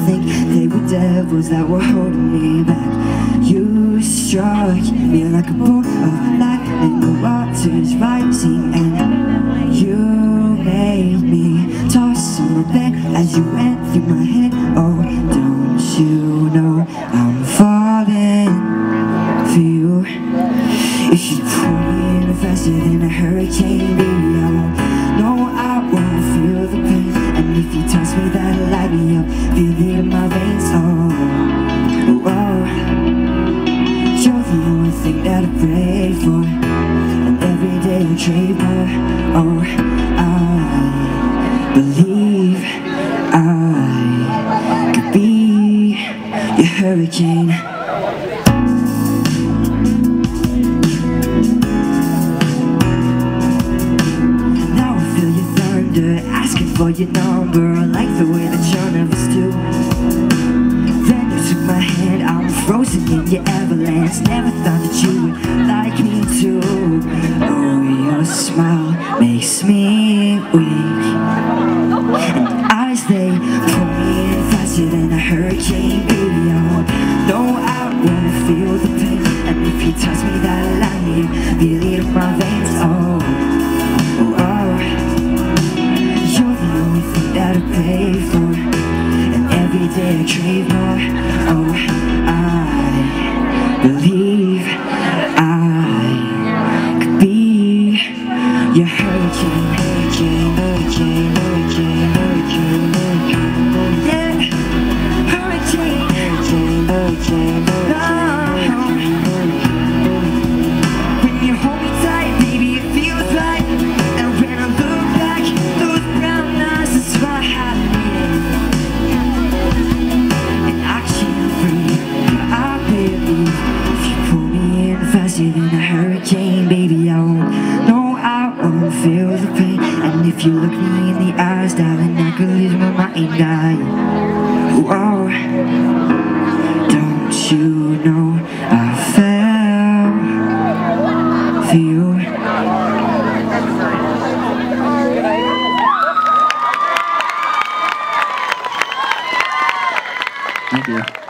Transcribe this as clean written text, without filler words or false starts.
think they were devils that were holding me back. You struck me like a bolt of lightning, the waters rising, and you made me toss on the bed as you went through my head. Oh, don't you know I'm falling for you? If you pull me in faster than a hurricane, baby, I won't know, I won't feel the pain. And if you touch me, that'll light me up, feel it in my veins. Oh, oh, you're the only thing that I pray for, and every day I crave more. Oh, I believe I could be your hurricane. Asking for your number, I like the way that you're nervous too. Then you took my hand, I'm frozen in your avalanche. Never thought that you would like me too. Oh, your smile makes me weak, and your eyes, they pull me in faster than a hurricane. Baby, I won't know, I won't feel the pain. And if you touch me, that'll light me up, feel it in my veins. Oh, that I pay for, and every day I crave more. Oh, I believe I could be your hurricane, hurricane, hurricane, hurricane, hurricane, hurricane, yeah, hurricane, hurricane, hurricane, hurricane. When you hold me tight, baby, it feels right. And when I look back, those brown eyes, that's my happiness. And I can't breathe, I believe. If you pull me in faster than a hurricane, baby, I won't know, I won't feel the pain. And if you look me in the eyes, darling, I could lose my mind. Whoa, don't you know I fell for you? Thank you.